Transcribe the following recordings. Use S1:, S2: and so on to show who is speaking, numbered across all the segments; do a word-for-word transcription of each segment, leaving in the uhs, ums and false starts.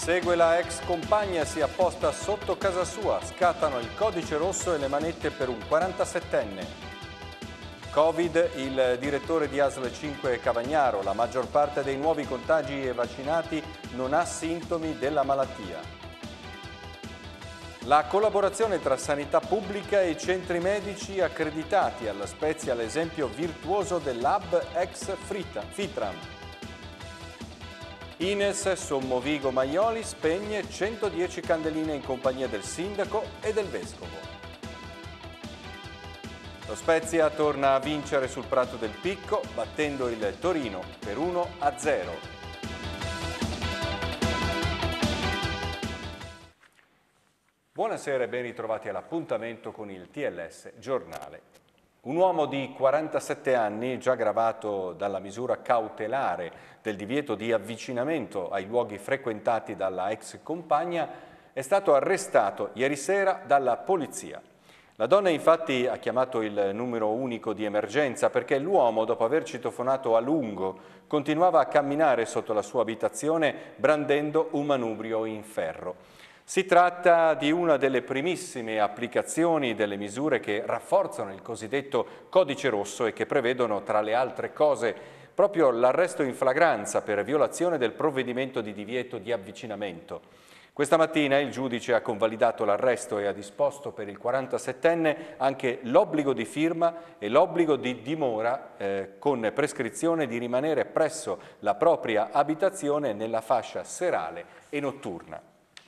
S1: Segue la ex compagna, si apposta sotto casa sua, scattano il codice rosso e le manette per un quarantasettenne. Covid, il direttore di A S L cinque Cavagnaro, la maggior parte dei nuovi contagi e vaccinati non ha sintomi della malattia. La collaborazione tra sanità pubblica e centri medici accreditati, alla Spezia l'esempio virtuoso dell'hub ex Fitram. Ines Sommovigo Maioli spegne centodieci candeline in compagnia del sindaco e del vescovo. Lo Spezia torna a vincere sul Prato del Picco, battendo il Torino per uno a zero. Buonasera e ben ritrovati all'appuntamento con il T L S Giornale. Un uomo di quarantasette anni, già gravato dalla misura cautelare del divieto di avvicinamento ai luoghi frequentati dalla ex compagna, è stato arrestato ieri sera dalla polizia. La donna infatti ha chiamato il numero unico di emergenza perché l'uomo, dopo aver citofonato a lungo, continuava a camminare sotto la sua abitazione brandendo un manubrio in ferro. Si tratta di una delle primissime applicazioni delle misure che rafforzano il cosiddetto codice rosso e che prevedono, tra le altre cose, proprio l'arresto in flagranza per violazione del provvedimento di divieto di avvicinamento. Questa mattina il giudice ha convalidato l'arresto e ha disposto per il quarantasettenne anche l'obbligo di firma e l'obbligo di dimora eh, con prescrizione di rimanere presso la propria abitazione nella fascia serale e notturna.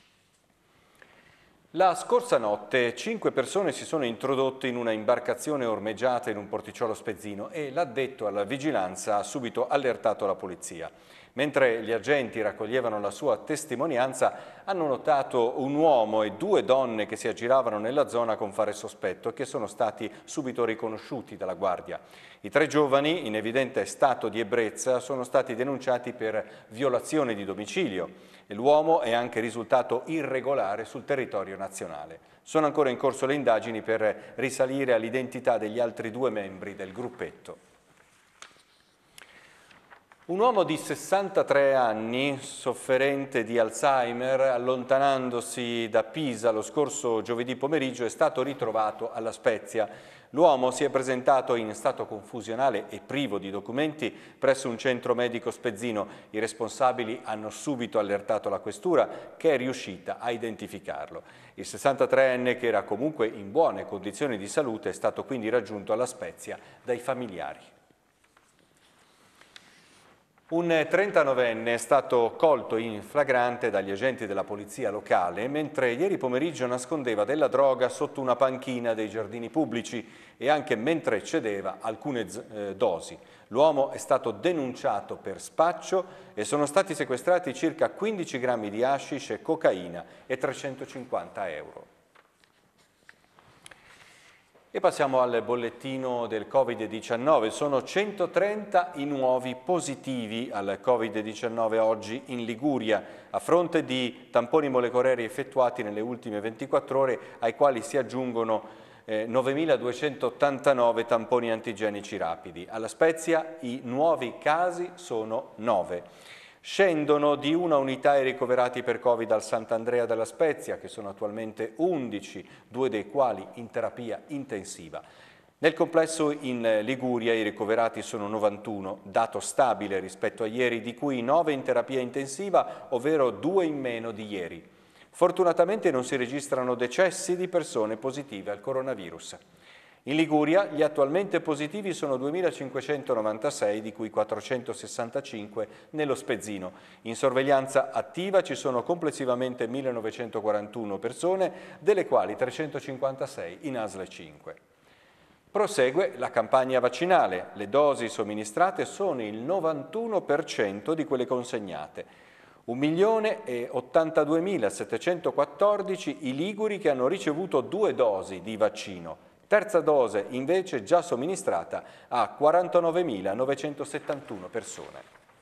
S1: La scorsa notte cinque persone si sono introdotte in una imbarcazione ormeggiata in un porticciolo spezzino e l'addetto alla vigilanza ha subito allertato la polizia. Mentre gli agenti raccoglievano la sua testimonianza, hanno notato un uomo e due donne che si aggiravano nella zona con fare sospetto e che sono stati subito riconosciuti dalla guardia. I tre giovani, in evidente stato di ebbrezza, sono stati denunciati per violazione di domicilio e l'uomo è anche risultato irregolare sul territorio nazionale. Sono ancora in corso le indagini per risalire all'identità degli altri due membri del gruppetto. Un uomo di sessantatré anni, sofferente di Alzheimer, allontanandosi da Pisa lo scorso giovedì pomeriggio, è stato ritrovato alla Spezia. L'uomo si è presentato in stato confusionale e privo di documenti presso un centro medico spezzino. I responsabili hanno subito allertato la questura, che è riuscita a identificarlo. Il sessantatreenne, che era comunque in buone condizioni di salute, è stato quindi raggiunto alla Spezia dai familiari. Un trentanovenne è stato colto in flagrante dagli agenti della polizia locale mentre ieri pomeriggio nascondeva della droga sotto una panchina dei giardini pubblici e anche mentre cedeva alcune eh, dosi. L'uomo è stato denunciato per spaccio e sono stati sequestrati circa quindici grammi di hashish e cocaina e trecentocinquanta euro. E passiamo al bollettino del Covid diciannove. Sono centotrenta i nuovi positivi al Covid diciannove oggi in Liguria, a fronte di tamponi molecolari effettuati nelle ultime ventiquattro ore, ai quali si aggiungono eh, novemiladuecentottantanove tamponi antigenici rapidi. Alla Spezia i nuovi casi sono nove. Scendono di una unità i ricoverati per Covid al Sant'Andrea della Spezia, che sono attualmente undici, due dei quali in terapia intensiva. Nel complesso in Liguria i ricoverati sono novantuno, dato stabile rispetto a ieri, di cui nove in terapia intensiva, ovvero due in meno di ieri. Fortunatamente non si registrano decessi di persone positive al coronavirus. In Liguria gli attualmente positivi sono duemilacinquecentonovantasei, di cui quattrocentosessantacinque nello Spezzino. In sorveglianza attiva ci sono complessivamente millenovecentoquarantuno persone, delle quali trecentocinquantasei in A S L cinque. Prosegue la campagna vaccinale. Le dosi somministrate sono il novantuno per cento di quelle consegnate. un milione e ottantaduemilasettecentoquattordici i liguri che hanno ricevuto due dosi di vaccino. Terza dose invece già somministrata a quarantanovemilanovecentosettantuno persone.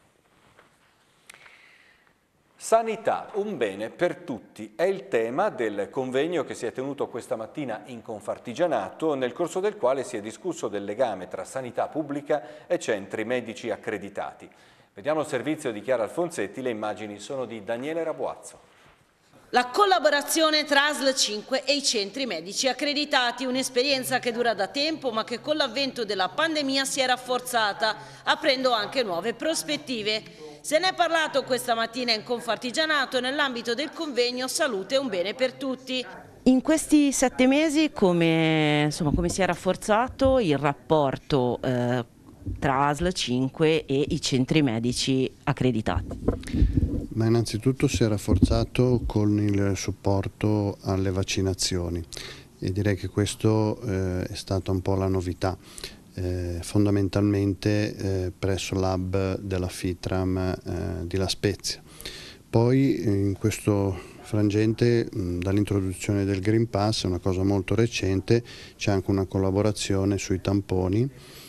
S1: Sanità, un bene per tutti, è il tema del convegno che si è tenuto questa mattina in Confartigianato, nel corso del quale si è discusso del legame tra sanità pubblica e centri medici accreditati. Vediamo il servizio di Chiara Alfonsetti, le immagini sono di Daniele Rabuazzo.
S2: La collaborazione tra A S L cinque e i centri medici accreditati, un'esperienza che dura da tempo ma che con l'avvento della pandemia si è rafforzata, aprendo anche nuove prospettive. Se ne è parlato questa mattina in Confartigianato nell'ambito del convegno Salute è un bene per tutti.
S3: In questi sette mesi come, insomma, come si è rafforzato il rapporto eh, tra A S L cinque e i centri medici accreditati?
S4: Ma innanzitutto si è rafforzato con il supporto alle vaccinazioni e direi che questo eh, è stata un po' la novità. Eh, fondamentalmente eh, presso l'hub della Fitram eh, di La Spezia. Poi in questo frangente dall'introduzione del Green Pass, una cosa molto recente, c'è anche una collaborazione sui tamponi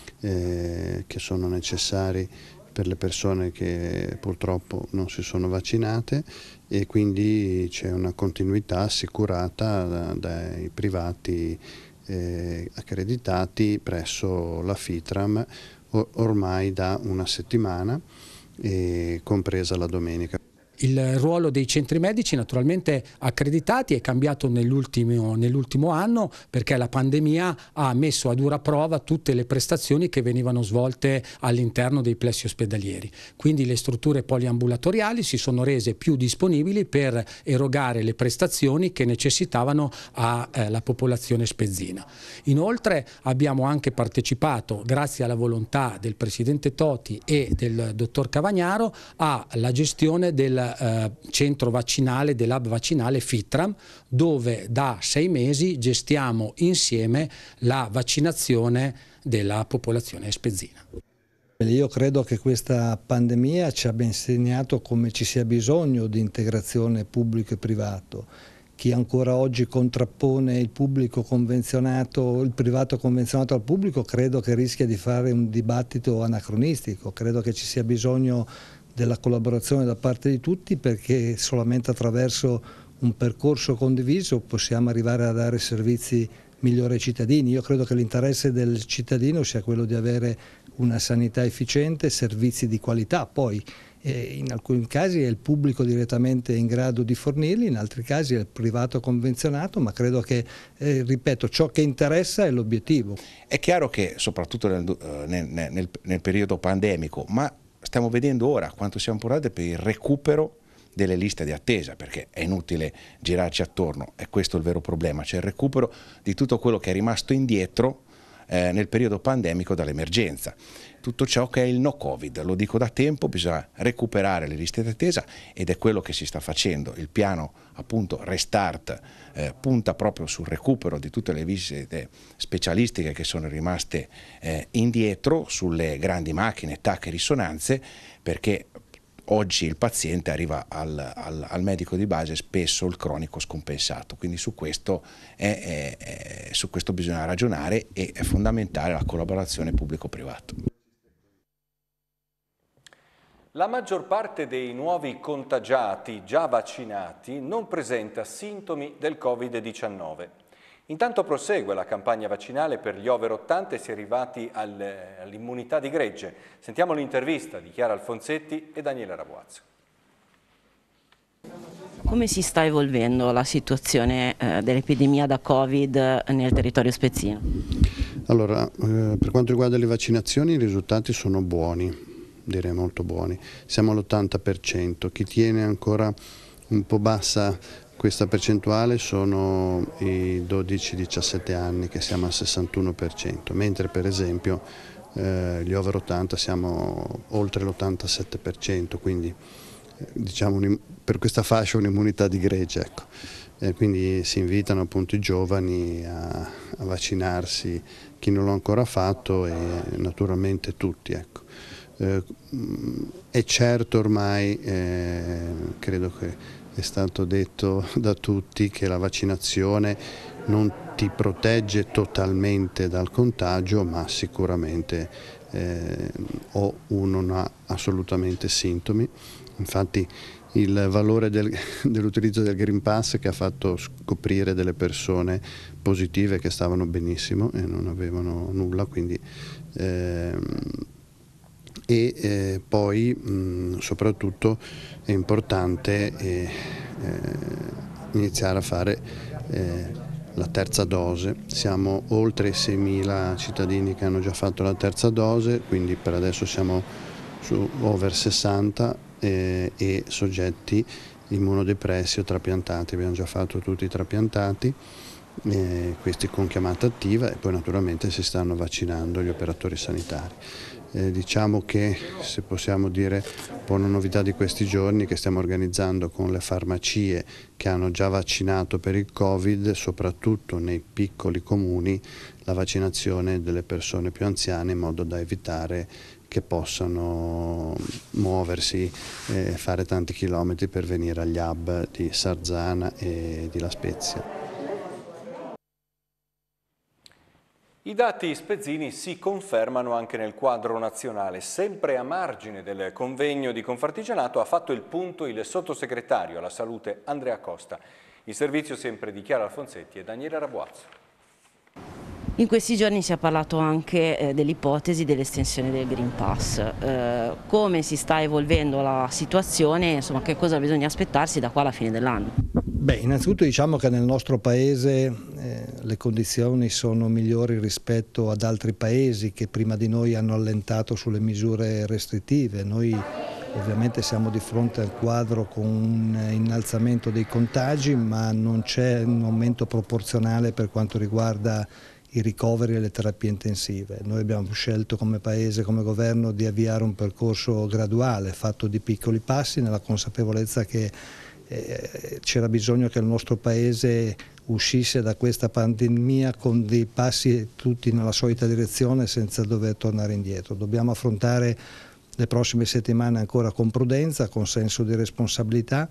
S4: eh, che sono necessari per le persone che purtroppo non si sono vaccinate e quindi c'è una continuità assicurata da, dai privati eh, accreditati presso la Fitram or ormai da una settimana, eh, compresa la domenica.
S5: Il ruolo dei centri medici naturalmente accreditati è cambiato nell'ultimo nell'ultimo anno perché la pandemia ha messo a dura prova tutte le prestazioni che venivano svolte all'interno dei plessi ospedalieri. Quindi le strutture poliambulatoriali si sono rese più disponibili per erogare le prestazioni che necessitavano alla popolazione spezzina. Inoltre abbiamo anche partecipato, grazie alla volontà del Presidente Toti e del Dottor Cavagnaro, alla gestione del Eh, centro vaccinale, dell'hub vaccinale Fitram, dove da sei mesi gestiamo insieme la vaccinazione della popolazione spezzina.
S6: Io credo che questa pandemia ci abbia insegnato come ci sia bisogno di integrazione pubblico e privato. Chi ancora oggi contrappone il pubblico convenzionato, il privato convenzionato al pubblico, credo che rischia di fare un dibattito anacronistico. Credo che ci sia bisogno della collaborazione da parte di tutti, perché solamente attraverso un percorso condiviso possiamo arrivare a dare servizi migliori ai cittadini. Io credo che l'interesse del cittadino sia quello di avere una sanità efficiente, servizi di qualità, poi eh, in alcuni casi è il pubblico direttamente in grado di fornirli, in altri casi è il privato convenzionato, ma credo che, eh, ripeto, ciò che interessa è l'obiettivo.
S7: È chiaro che soprattutto nel, nel, nel, nel periodo pandemico, ma stiamo vedendo ora quanto siamo portati per il recupero delle liste di attesa, perché è inutile girarci attorno, è questo il vero problema, c'è il recupero di tutto quello che è rimasto indietro eh, nel periodo pandemico dall'emergenza. Tutto ciò che è il no Covid, lo dico da tempo, bisogna recuperare le liste di attesa ed è quello che si sta facendo. Il piano appunto Restart eh, punta proprio sul recupero di tutte le visite specialistiche che sono rimaste eh, indietro, sulle grandi macchine, T A C e risonanze, perché oggi il paziente arriva al, al, al medico di base spesso il cronico scompensato, quindi su questo, è, è, è, su questo bisogna ragionare e è fondamentale la collaborazione pubblico-privato.
S1: La maggior parte dei nuovi contagiati già vaccinati non presenta sintomi del Covid diciannove. Intanto prosegue la campagna vaccinale per gli over ottanta e si è arrivati all'immunità di gregge. Sentiamo l'intervista di Chiara Alfonsetti e Daniele Rabuazzo.
S3: Come si sta evolvendo la situazione eh, dell'epidemia da Covid nel territorio spezzino?
S4: Allora, eh, per quanto riguarda le vaccinazioni i risultati sono buoni, direi molto buoni. Siamo all'ottanta per cento, chi tiene ancora un po' bassa questa percentuale sono i dodici diciassette anni, che siamo al sessantuno per cento, mentre per esempio eh, gli over ottanta siamo oltre l'ottantasette per cento, quindi eh, diciamo per questa fascia un'immunità di gregge, ecco. Eh, quindi si invitano appunto i giovani a, a vaccinarsi, chi non l'ha ancora fatto e naturalmente tutti, ecco. Eh, è certo ormai, eh, credo che è stato detto da tutti, che la vaccinazione non ti protegge totalmente dal contagio, ma sicuramente eh, o uno non ha assolutamente sintomi. Infatti il valore del, dell'utilizzo del Green Pass, che ha fatto scoprire delle persone positive che stavano benissimo e non avevano nulla, quindi ehm, e eh, poi mh, soprattutto è importante eh, eh, iniziare a fare eh, la terza dose. Siamo oltre i seimila cittadini che hanno già fatto la terza dose, quindi per adesso siamo su over sessanta eh, e soggetti immunodepressi o trapiantati, abbiamo già fatto tutti i trapiantati, eh, questi con chiamata attiva, e poi naturalmente si stanno vaccinando gli operatori sanitari. Eh, diciamo che, se possiamo dire un po' una novità di questi giorni, che stiamo organizzando con le farmacie che hanno già vaccinato per il Covid, soprattutto nei piccoli comuni, la vaccinazione delle persone più anziane, in modo da evitare che possano muoversi e fare tanti chilometri per venire agli hub di Sarzana e di La Spezia.
S1: I dati spezzini si confermano anche nel quadro nazionale. Sempre a margine del convegno di Confartigianato ha fatto il punto il sottosegretario alla salute Andrea Costa. Il servizio sempre di Chiara Alfonsetti e Daniele Rabuazzo.
S3: In questi giorni si è parlato anche eh, dell'ipotesi dell'estensione del Green Pass. Eh, come si sta evolvendo la situazione, insomma, che cosa bisogna aspettarsi da qua alla fine dell'anno?
S6: Beh, innanzitutto diciamo che nel nostro paese eh, le condizioni sono migliori rispetto ad altri paesi che prima di noi hanno allentato sulle misure restrittive. Noi ovviamente siamo di fronte al quadro con un innalzamento dei contagi, ma non c'è un aumento proporzionale per quanto riguarda i ricoveri e le terapie intensive. Noi abbiamo scelto come Paese, come Governo, di avviare un percorso graduale, fatto di piccoli passi, nella consapevolezza che eh, c'era bisogno che il nostro Paese uscisse da questa pandemia con dei passi tutti nella solita direzione, senza dover tornare indietro. Dobbiamo affrontare le prossime settimane ancora con prudenza, con senso di responsabilità.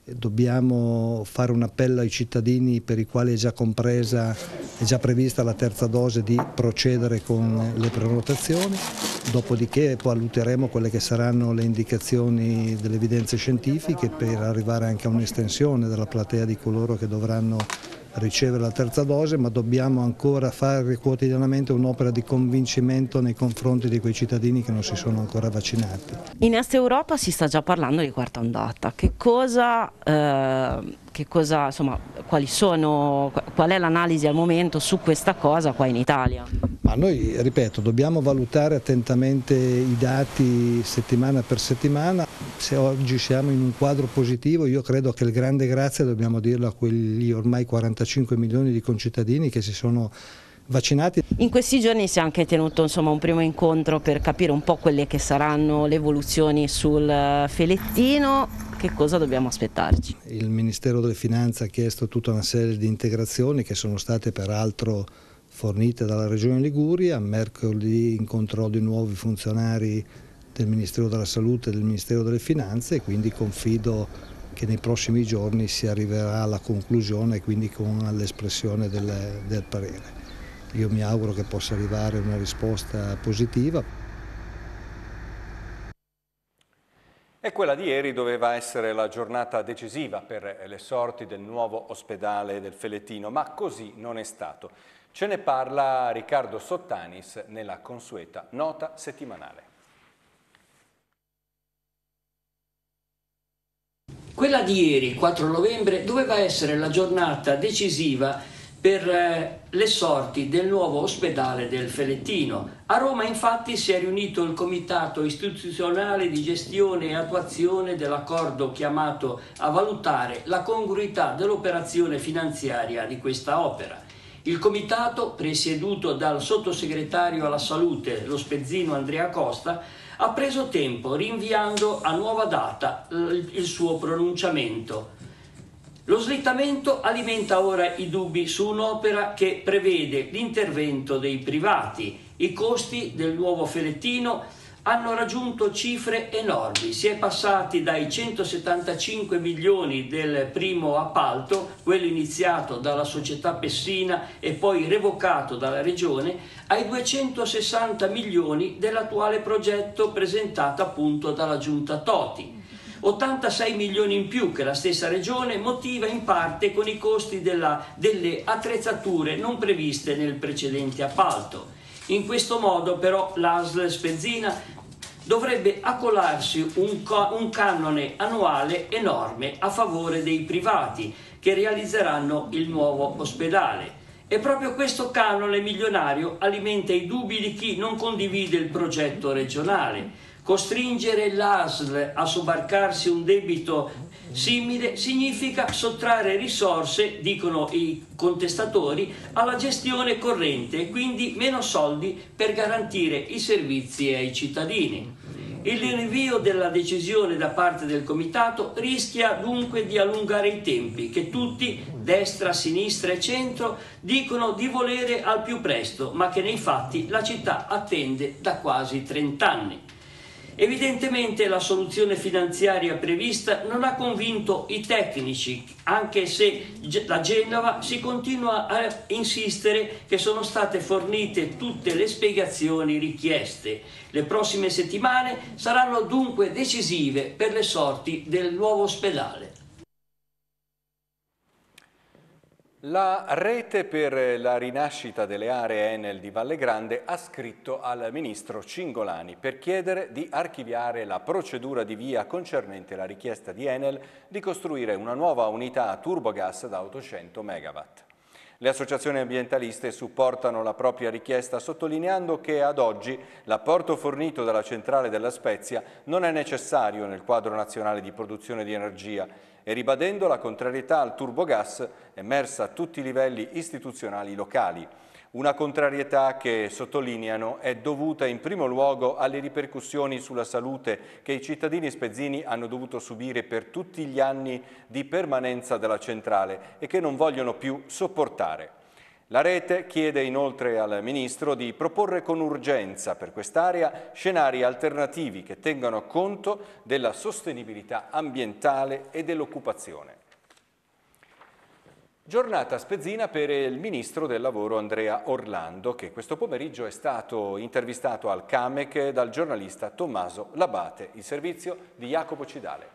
S6: Dobbiamo fare un appello ai cittadini per i quali è già compresa, è già prevista la terza dose, di procedere con le prenotazioni, dopodiché valuteremo quelle che saranno le indicazioni delle evidenze scientifiche per arrivare anche a un'estensione della platea di coloro che dovranno ricevere la terza dose, ma dobbiamo ancora fare quotidianamente un'opera di convincimento nei confronti di quei cittadini che non si sono ancora vaccinati.
S3: In Est Europa si sta già parlando di quarta ondata. Che cosa, eh, che cosa, insomma, quali sono, qual è l'analisi al momento su questa cosa qua in Italia?
S6: Ma noi, ripeto, dobbiamo valutare attentamente i dati settimana per settimana. Se oggi siamo in un quadro positivo, io credo che il grande grazie dobbiamo dirlo a quegli ormai quarantacinque milioni di concittadini che si sono vaccinati.
S3: In questi giorni si è anche tenuto, insomma, un primo incontro per capire un po' quelle che saranno le evoluzioni sul Felettino. Che cosa dobbiamo aspettarci?
S6: Il Ministero delle Finanze ha chiesto tutta una serie di integrazioni che sono state peraltro fornite dalla Regione Liguria. Mercoledì incontrò di nuovo i funzionari del Ministero della Salute e del Ministero delle Finanze, e quindi confido che nei prossimi giorni si arriverà alla conclusione e quindi con l'espressione del, del parere. Io mi auguro che possa arrivare una risposta positiva.
S1: E quella di ieri doveva essere la giornata decisiva per le sorti del nuovo ospedale del Felettino, ma così non è stato. Ce ne parla Riccardo Sottanis nella consueta nota settimanale.
S8: Quella di ieri, quattro novembre, doveva essere la giornata decisiva per eh, le sorti del nuovo ospedale del Felettino. A Roma infatti si è riunito il Comitato Istituzionale di Gestione e Attuazione dell'accordo chiamato a valutare la congruità dell'operazione finanziaria di questa opera. Il comitato, presieduto dal sottosegretario alla salute, lo spezzino Andrea Costa, ha preso tempo rinviando a nuova data il suo pronunciamento. Lo slittamento alimenta ora i dubbi su un'opera che prevede l'intervento dei privati. I costi del nuovo Felettino hanno raggiunto cifre enormi. Si è passati dai centosettantacinque milioni del primo appalto, quello iniziato dalla società Pessina e poi revocato dalla Regione, ai duecentosessanta milioni dell'attuale progetto presentato appunto dalla Giunta Toti. ottantasei milioni in più che la stessa Regione motiva in parte con i costi della, delle attrezzature non previste nel precedente appalto. In questo modo però l'A S L Spezzina dovrebbe accolarsi un, un canone annuale enorme a favore dei privati che realizzeranno il nuovo ospedale. E proprio questo canone milionario alimenta i dubbi di chi non condivide il progetto regionale. Costringere l'A S L a sobbarcarsi un debito simile significa sottrarre risorse, dicono i contestatori, alla gestione corrente e quindi meno soldi per garantire i servizi ai cittadini. Il rinvio della decisione da parte del Comitato rischia dunque di allungare i tempi che tutti, destra, sinistra e centro, dicono di volere al più presto, ma che nei fatti la città attende da quasi trent'anni. Evidentemente la soluzione finanziaria prevista non ha convinto i tecnici, anche se da Genova si continua a insistere che sono state fornite tutte le spiegazioni richieste. Le prossime settimane saranno dunque decisive per le sorti del nuovo ospedale.
S1: La rete per la rinascita delle aree Enel di Valle Grande ha scritto al ministro Cingolani per chiedere di archiviare la procedura di via concernente la richiesta di Enel di costruire una nuova unità a turbogas da ottocento megawatt. Le associazioni ambientaliste supportano la propria richiesta sottolineando che ad oggi l'apporto fornito dalla centrale della Spezia non è necessario nel quadro nazionale di produzione di energia e ribadendo la contrarietà al turbogas emersa a tutti i livelli istituzionali locali. Una contrarietà che, sottolineano, è dovuta in primo luogo alle ripercussioni sulla salute che i cittadini spezzini hanno dovuto subire per tutti gli anni di permanenza della centrale e che non vogliono più sopportare. La rete chiede inoltre al Ministro di proporre con urgenza per quest'area scenari alternativi che tengano conto della sostenibilità ambientale e dell'occupazione. Giornata spezzina per il Ministro del Lavoro Andrea Orlando, che questo pomeriggio è stato intervistato al Camec dal giornalista Tommaso Labate, il servizio di Jacopo Cidale.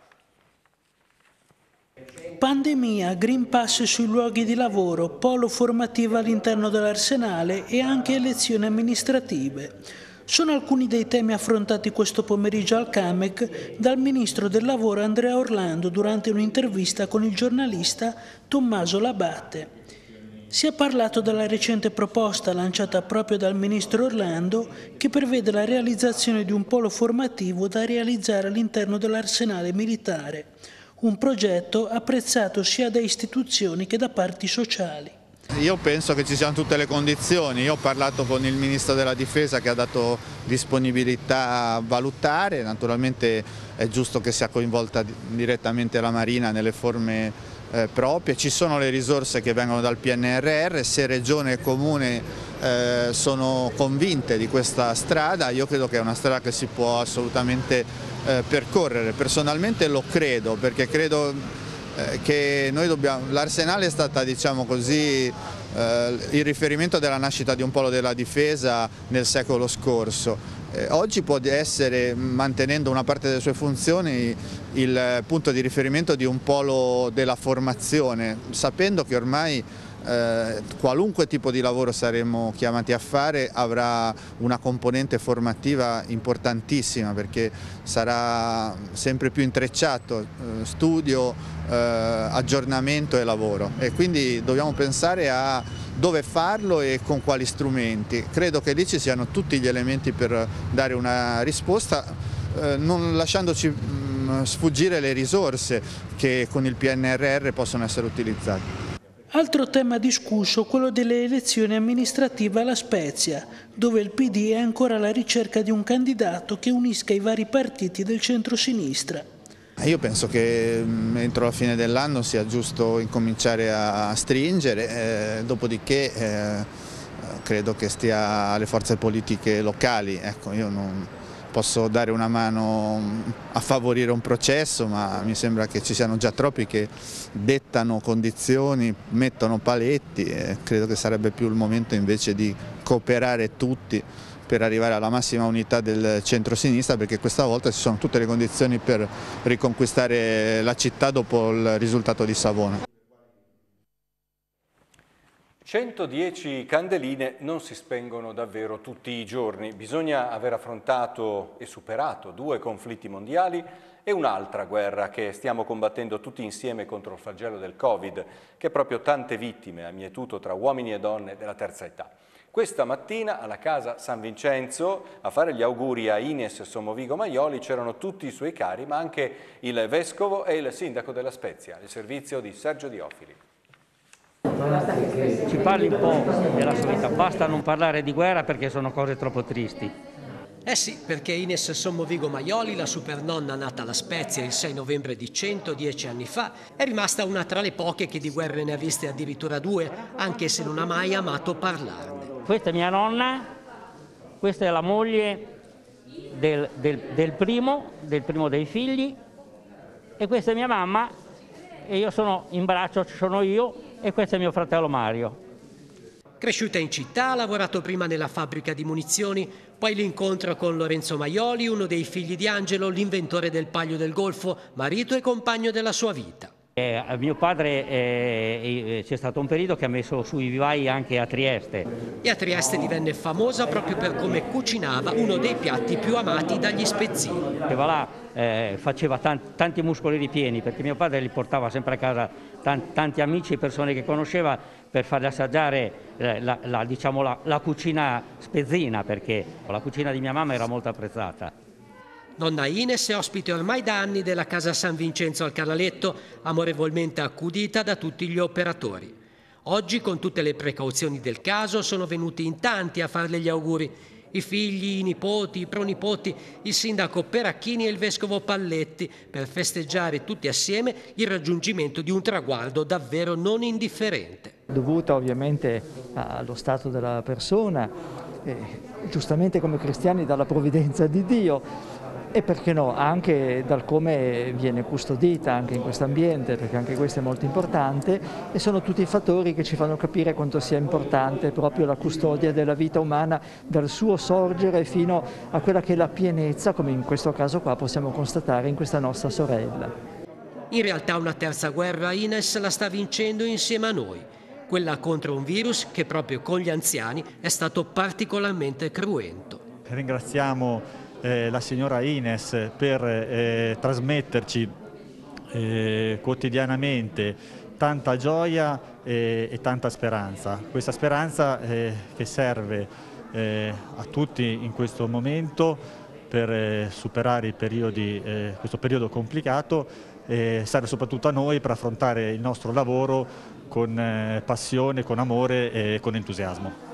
S9: Pandemia, Green Pass sui luoghi di lavoro, polo formativo all'interno dell'Arsenale e anche elezioni amministrative. Sono alcuni dei temi affrontati questo pomeriggio al Camec dal Ministro del Lavoro Andrea Orlando durante un'intervista con il giornalista Tommaso Labate. Si è parlato della recente proposta lanciata proprio dal Ministro Orlando che prevede la realizzazione di un polo formativo da realizzare all'interno dell'Arsenale militare. Un progetto apprezzato sia da istituzioni che da parti sociali.
S10: Io penso che ci siano tutte le condizioni. Io ho parlato con il Ministro della Difesa che ha dato disponibilità a valutare, naturalmente è giusto che sia coinvolta direttamente la Marina nelle forme eh, proprie, ci sono le risorse che vengono dal P N R R, se Regione e Comune eh, sono convinte di questa strada, io credo che è una strada che si può assolutamente Eh, percorrere. Personalmente lo credo, perché credo eh, che noi dobbiamo, l'Arsenale è stata, diciamo così, eh, il riferimento della nascita di un polo della difesa nel secolo scorso. Eh, oggi può essere, mantenendo una parte delle sue funzioni, il punto di riferimento di un polo della formazione, sapendo che ormai Eh, qualunque tipo di lavoro saremo chiamati a fare avrà una componente formativa importantissima, perché sarà sempre più intrecciato eh, studio, eh, aggiornamento e lavoro, e quindi dobbiamo pensare a dove farlo e con quali strumenti. Credo che lì ci siano tutti gli elementi per dare una risposta, eh, non lasciandoci mh, sfuggire le risorse che con il P N R R possono essere utilizzate.
S9: Altro tema discusso, quello delle elezioni amministrative alla Spezia, dove il P D è ancora alla ricerca di un candidato che unisca i vari partiti del centro-sinistra.
S10: Io penso che entro la fine dell'anno sia giusto incominciare a stringere, eh, dopodiché eh, credo che stia alle forze politiche locali. Ecco, io non posso dare una mano a favorire un processo, ma mi sembra che ci siano già troppi che dettano condizioni, mettono paletti, e credo che sarebbe più il momento invece di cooperare tutti per arrivare alla massima unità del centro-sinistra, perché questa volta ci sono tutte le condizioni per riconquistare la città dopo il risultato di Savona.
S1: centodieci candeline non si spengono davvero tutti i giorni. Bisogna aver affrontato e superato due conflitti mondiali e un'altra guerra che stiamo combattendo tutti insieme contro il flagello del Covid, che proprio tante vittime ha mietuto tra uomini e donne della terza età. Questa mattina alla Casa San Vincenzo a fare gli auguri a Ines Sommovigo Maioli c'erano tutti i suoi cari, ma anche il vescovo e il sindaco della Spezia, il servizio di Sergio Diofili.
S11: Ci parli un po' della sua vita, basta non parlare di guerra perché sono cose troppo tristi.
S12: Eh sì, perché Ines Sommovigo Maioli, la supernonna nata alla Spezia il sei novembre di centodieci anni fa, è rimasta una tra le poche che di guerre ne ha viste addirittura due, anche se non ha mai amato parlarne.
S11: Questa è mia nonna, questa è la moglie del, del, del primo, del primo dei figli, e questa è mia mamma, e io sono in braccio, ci sono io, e questo è mio fratello Mario.
S12: Cresciuta in città, ha lavorato prima nella fabbrica di munizioni, poi l'incontro con Lorenzo Maioli, uno dei figli di Angelo, l'inventore del Palio del Golfo, marito e compagno della sua vita.
S11: Eh, mio padre eh, eh, c'è stato un periodo che ha messo sui vivai anche a Trieste.
S12: E a Trieste divenne famosa proprio per come cucinava uno dei piatti più amati dagli spezzini.
S11: Che va là, eh, faceva tanti, tanti muscoli ripieni, perché mio padre li portava sempre a casa tanti, tanti amici e persone che conosceva per fargli assaggiare eh, la, la, diciamo, la, la cucina spezzina, perché la cucina di mia mamma era molto apprezzata.
S12: Nonna Ines è ospite ormai da anni della Casa San Vincenzo al Canaletto, amorevolmente accudita da tutti gli operatori. Oggi, con tutte le precauzioni del caso, sono venuti in tanti a farle gli auguri. I figli, i nipoti, i pronipoti, il sindaco Peracchini e il vescovo Palletti, per festeggiare tutti assieme il raggiungimento di un traguardo davvero non indifferente.
S13: Dovuta ovviamente allo stato della persona, eh, giustamente come cristiani dalla provvidenza di Dio, e perché no, anche dal come viene custodita anche in questo ambiente, perché anche questo è molto importante, e sono tutti fattori che ci fanno capire quanto sia importante proprio la custodia della vita umana dal suo sorgere fino a quella che è la pienezza, come in questo caso qua possiamo constatare in questa nostra sorella.
S12: In realtà una terza guerra Ines la sta vincendo insieme a noi, quella contro un virus che proprio con gli anziani è stato particolarmente cruento.
S14: Ringraziamo Eh, la signora Ines per eh, trasmetterci eh, quotidianamente tanta gioia eh, e tanta speranza. Questa speranza eh, che serve eh, a tutti in questo momento per eh, superare i periodi, eh, questo periodo complicato, e serve soprattutto a noi per affrontare il nostro lavoro con eh, passione, con amore e con entusiasmo.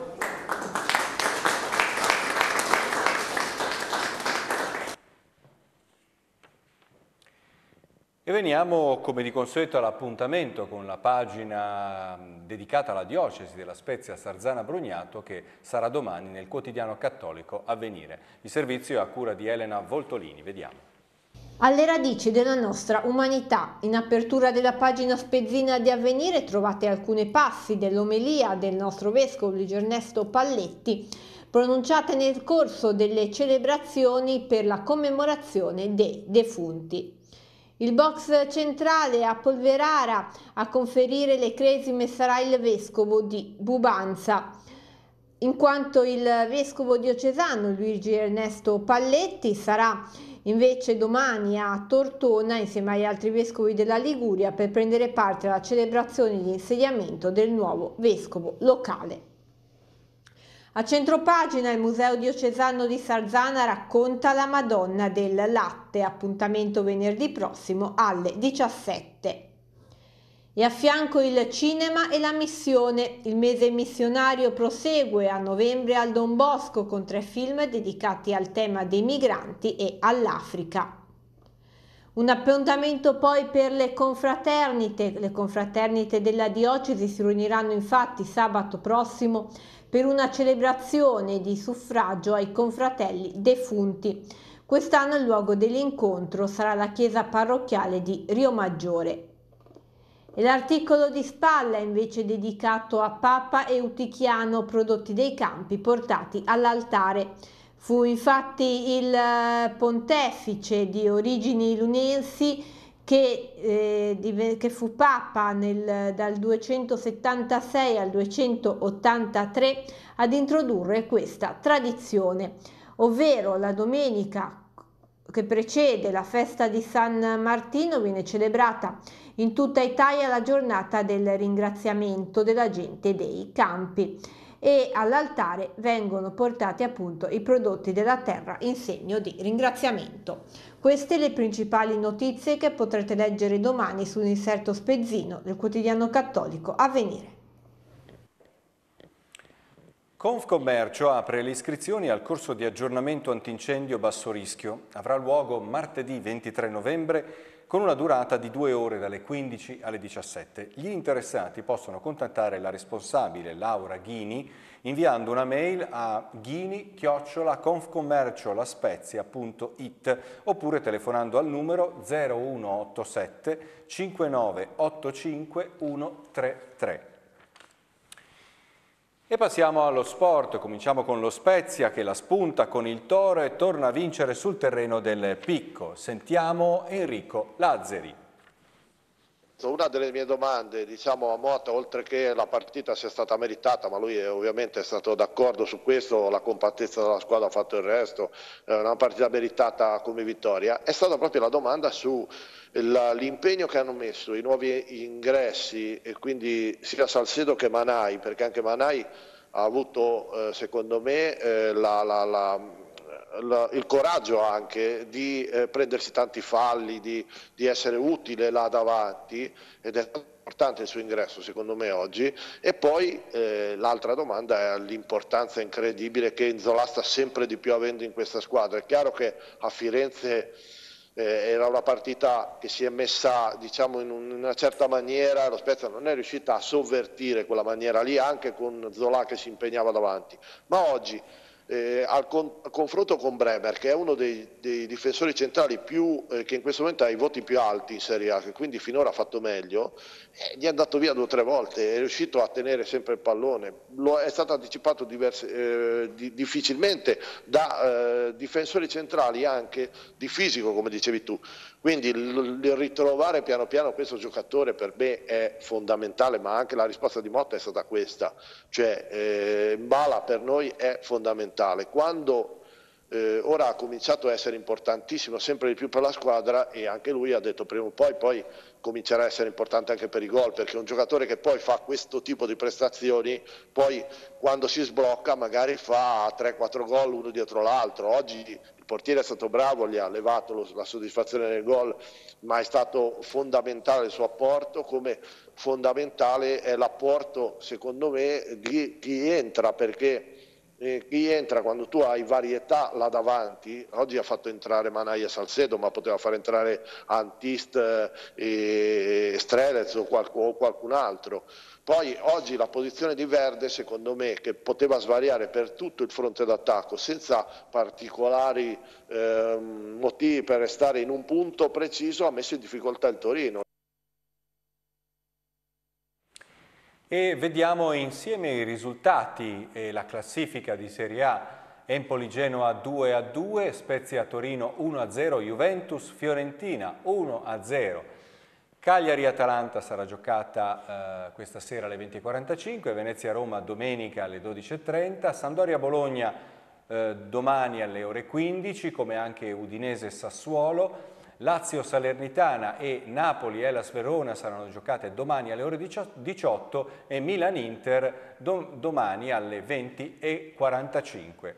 S1: E veniamo come di consueto all'appuntamento con la pagina dedicata alla diocesi della Spezia Sarzana Brugnato, che sarà domani nel quotidiano cattolico Avvenire. Il servizio è a cura di Elena Voltolini. Vediamo.
S15: Alle radici della nostra umanità. In apertura della pagina spezzina di Avvenire trovate alcune passi dell'omelia del nostro vescovo Luigi Ernesto Palletti, pronunciate nel corso delle celebrazioni per la commemorazione dei defunti. Il box centrale a Polverara a conferire le cresime sarà il vescovo di Bubanza, in quanto il vescovo diocesano Luigi Ernesto Palletti sarà invece domani a Tortona insieme agli altri vescovi della Liguria per prendere parte alla celebrazione di insediamento del nuovo vescovo locale. A centropagina il Museo Diocesano di Sarzana racconta la Madonna del Latte, appuntamento venerdì prossimo alle diciassette. E a fianco il cinema e la missione. Il mese missionario prosegue a novembre al Don Bosco con tre film dedicati al tema dei migranti e all'Africa. Un appuntamento poi per le confraternite. Le confraternite della diocesi si riuniranno infatti sabato prossimo per una celebrazione di suffragio ai confratelli defunti. Quest'anno il luogo dell'incontro sarà la chiesa parrocchiale di Riomaggiore. E l'articolo di spalla è invece dedicato a Papa Eutichiano, prodotti dei campi portati all'altare. Fu infatti il pontefice di origini lunensi che, eh, che fu Papa nel, dal duecentosettantasei al duecentottantatré ad introdurre questa tradizione, ovvero la domenica che precede la festa di San Martino viene celebrata in tutta Italia la giornata del ringraziamento della gente dei campi e all'altare vengono portati appunto i prodotti della terra in segno di ringraziamento. Queste le principali notizie che potrete leggere domani sull'inserto spezzino del quotidiano cattolico Avvenire.
S1: Confcommercio apre le iscrizioni al corso di aggiornamento antincendio basso rischio. Avrà luogo martedì ventitré novembre con una durata di due ore dalle quindici alle diciassette. Gli interessati possono contattare la responsabile Laura Ghini inviando una mail a ghini chiocciola confcommerciolaspezia punto it oppure telefonando al numero zero uno otto sette cinque nove otto cinque uno tre tre. E passiamo allo sport, cominciamo con lo Spezia che la spunta con il Toro e torna a vincere sul terreno del Picco. Sentiamo Enrico Lazzeri.
S16: Una delle mie domande, diciamo, a Motta, oltre che la partita sia stata meritata, ma lui è, ovviamente è stato d'accordo su questo, la compattezza della squadra ha fatto il resto, è una partita meritata come vittoria, è stata proprio la domanda su l'impegno che hanno messo, i nuovi ingressi, e quindi sia Salcedo che Manai, perché anche Manai ha avuto eh, secondo me eh, la, la, la, la, il coraggio anche di eh, prendersi tanti falli, di, di essere utile là davanti, ed è importante il suo ingresso secondo me oggi. E poi eh, l'altra domanda è l'importanza incredibile che Nzola sta sempre di più avendo in questa squadra. È chiaro che a Firenze Eh, era una partita che si è messa, diciamo, in, un, in una certa maniera, lo Spezia non è riuscita a sovvertire quella maniera lì, anche con Zola che si impegnava davanti, ma oggi eh, al, con, al confronto con Bremer, che è uno dei, dei difensori centrali più, eh, che in questo momento ha i voti più alti in Serie A, che quindi finora ha fatto meglio, eh, gli è andato via due o tre volte, è riuscito a tenere sempre il pallone, lo è stato anticipato diverse, eh, di, difficilmente da eh, difensori centrali anche di fisico, come dicevi tu. Quindi il, il ritrovare piano piano questo giocatore per me è fondamentale, ma anche la risposta di Motta è stata questa, cioè eh, Mbala per noi è fondamentale. Quando eh, ora ha cominciato a essere importantissimo sempre di più per la squadra, e anche lui ha detto prima o poi poi comincerà a essere importante anche per i gol, perché un giocatore che poi fa questo tipo di prestazioni, poi quando si sblocca magari fa tre quattro gol uno dietro l'altro. Oggi il portiere è stato bravo, gli ha levato lo, la soddisfazione del gol, ma è stato fondamentale il suo apporto, come fondamentale è l'apporto secondo me di chi entra, perché Eh, chi entra quando tu hai varietà là davanti. Oggi ha fatto entrare Manai e Salcedo, ma poteva far entrare Antist e Strelez o, qual o qualcun altro. Poi oggi la posizione di Verde secondo me, che poteva svariare per tutto il fronte d'attacco senza particolari eh, motivi per restare in un punto preciso, ha messo in difficoltà il Torino.
S1: E vediamo insieme i risultati e la classifica di Serie A. Empoli-Genoa due a due, Spezia-Torino uno a zero, Juventus-Fiorentina uno a zero. Cagliari-Atalanta sarà giocata eh, questa sera alle venti e quarantacinque, Venezia-Roma domenica alle dodici e trenta, Sampdoria-Bologna eh, domani alle ore quindici, come anche Udinese-Sassuolo. Lazio-Salernitana e Napoli-Hellas Verona saranno giocate domani alle ore diciotto e Milan-Inter dom domani alle venti e quarantacinque.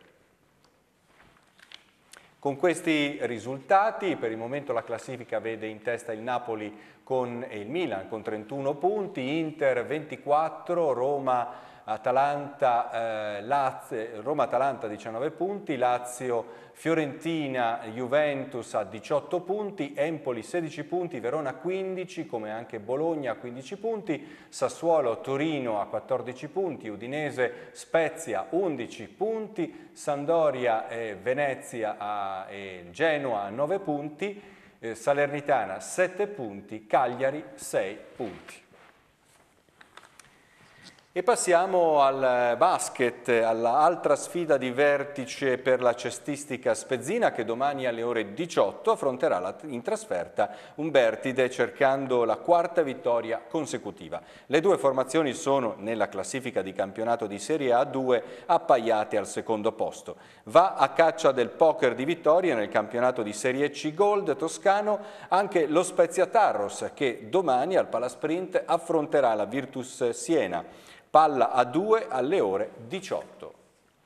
S1: Con questi risultati per il momento la classifica vede in testa il Napoli con, e il Milan con trentuno punti, Inter ventiquattro, Roma Atalanta, eh, Roma-Atalanta diciannove punti, Lazio-Fiorentina, Juventus a diciotto punti, Empoli sedici punti, Verona quindici, come anche Bologna a quindici punti, Sassuolo-Torino a quattordici punti, Udinese-Spezia undici punti, Sampdoria e Venezia a, e Genoa a nove punti, eh, Salernitana sette punti, Cagliari sei punti. E passiamo al basket, all'altra sfida di vertice per la cestistica spezzina che domani alle ore diciotto affronterà la, in trasferta Umbertide cercando la quarta vittoria consecutiva. Le due formazioni sono nella classifica di campionato di Serie A due appaiate al secondo posto. Va a caccia del poker di vittorie nel campionato di Serie C Gold toscano anche lo Spezia Tarros che domani al Palasprint affronterà la Virtus Siena. Palla a due alle ore diciotto.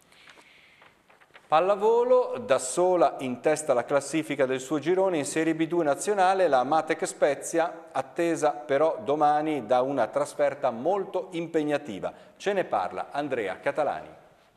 S1: Pallavolo, da sola in testa alla classifica del suo girone in Serie B due nazionale, la Matec Spezia, attesa però domani da una trasferta molto impegnativa. Ce ne parla Andrea Catalani.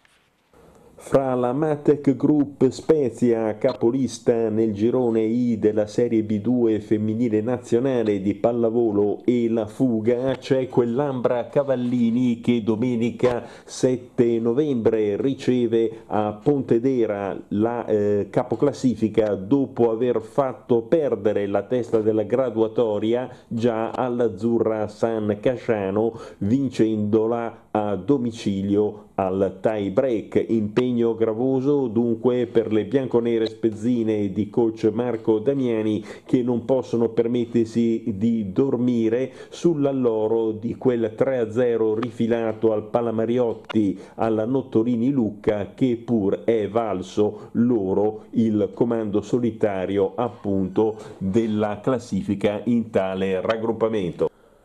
S17: Fra la Matec Group Spezia, capolista nel girone I della Serie B due femminile nazionale di pallavolo, e la Fuga, c'è quell'Ambra Cavallini che domenica sette novembre riceve a Pontedera la eh, capoclassifica dopo aver fatto perdere la testa della graduatoria già all'Azzurra San Casciano, vincendola a domicilio al tie break. Impegno gravoso dunque per le bianconere spezzine di coach Marco Damiani, che non possono permettersi di dormire sull'alloro di quel tre a zero rifilato al Palamariotti alla Nottolini Lucca, che pur è valso loro il comando solitario appunto della classifica in tale raggruppamento.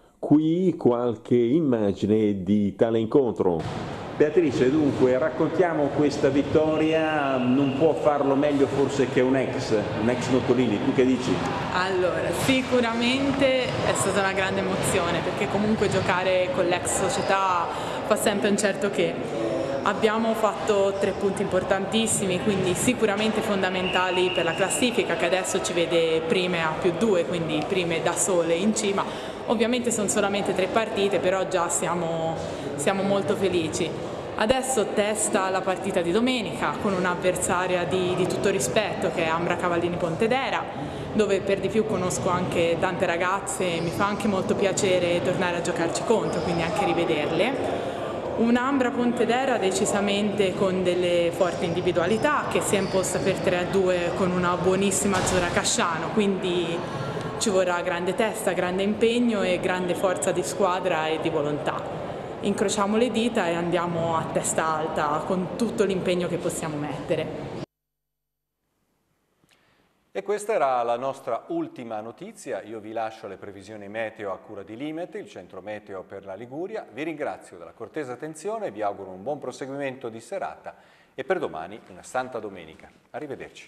S17: Qui qualche immagine di tale incontro. Beatrice, dunque, raccontiamo questa vittoria, non può farlo meglio forse che un ex, un ex Nottolini, tu che dici?
S18: Allora, sicuramente è stata una grande emozione, perché comunque giocare con l'ex società fa sempre un certo che. Abbiamo fatto tre punti importantissimi, quindi sicuramente fondamentali per la classifica, che adesso ci vede prime a più due, quindi prime da sole in cima. Ovviamente sono solamente tre partite, però già siamo, siamo molto felici. Adesso testa la partita di domenica con un'avversaria di, di tutto rispetto, che è Ambra Cavallini Pontedera, dove per di più conosco anche tante ragazze e mi fa anche molto piacere tornare a giocarci contro, quindi anche rivederle. Un'Ambra Pontedera decisamente con delle forti individualità, che si è imposta per tre a due con una buonissima Azzurra Casciano, quindi ci vorrà grande testa, grande impegno e grande forza di squadra e di volontà. Incrociamo le dita e andiamo a testa alta con tutto l'impegno che possiamo mettere.
S1: E questa era la nostra ultima notizia. Io vi lascio le previsioni meteo a cura di Limet, il centro meteo per la Liguria. Vi ringrazio della cortese attenzione, vi auguro un buon proseguimento di serata e per domani una santa domenica. Arrivederci.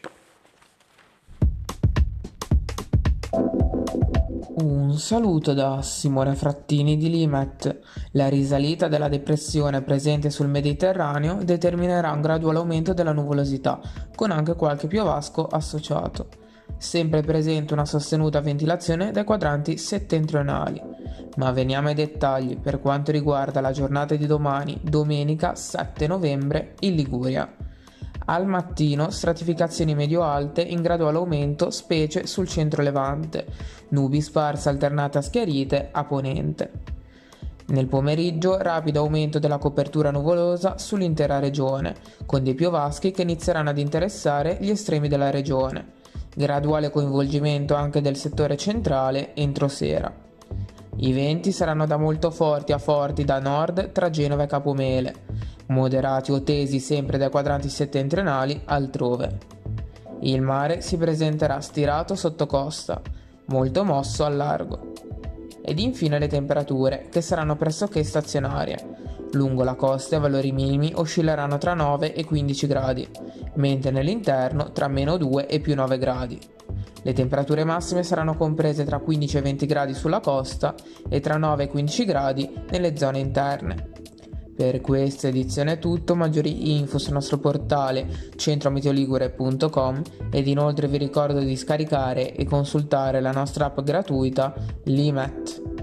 S19: Un saluto da Simone Frattini di Limet. La risalita della depressione presente sul Mediterraneo determinerà un graduale aumento della nuvolosità, con anche qualche piovasco associato. Sempre presente una sostenuta ventilazione dai quadranti settentrionali. Ma veniamo ai dettagli per quanto riguarda la giornata di domani, domenica sette novembre, in Liguria. Al mattino stratificazioni medio-alte in graduale aumento, specie sul centro-levante, nubi sparse alternate a schiarite a ponente. Nel pomeriggio rapido aumento della copertura nuvolosa sull'intera regione, con dei piovaschi che inizieranno ad interessare gli estremi della regione. Graduale coinvolgimento anche del settore centrale entro sera. I venti saranno da molto forti a forti da nord tra Genova e Capomele, moderati o tesi sempre dai quadranti settentrionali altrove. Il mare si presenterà stirato sotto costa, molto mosso al largo. Ed infine le temperature, che saranno pressoché stazionarie. Lungo la costa i valori minimi oscilleranno tra nove e quindici gradi, mentre nell'interno tra meno due e più nove gradi. Le temperature massime saranno comprese tra quindici e venti gradi sulla costa e tra nove e quindici gradi nelle zone interne. Per questa edizione è tutto, maggiori info sul nostro portale centrometeoligure punto com ed inoltre vi ricordo di scaricare e consultare la nostra app gratuita Limet.